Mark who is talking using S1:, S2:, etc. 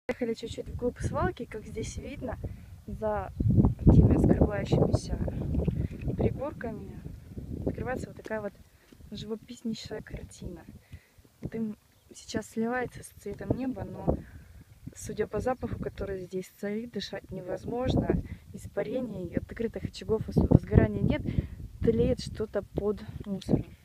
S1: Ехали чуть-чуть вглубь свалки, как здесь видно, за теми скрывающимися пригорками открывается вот такая вот живописнейшая картина. Дым сейчас сливается с цветом неба, но, судя по запаху, который здесь царит, дышать невозможно. Испарений, открытых очагов возгорания нет, тлеет что-то под мусором.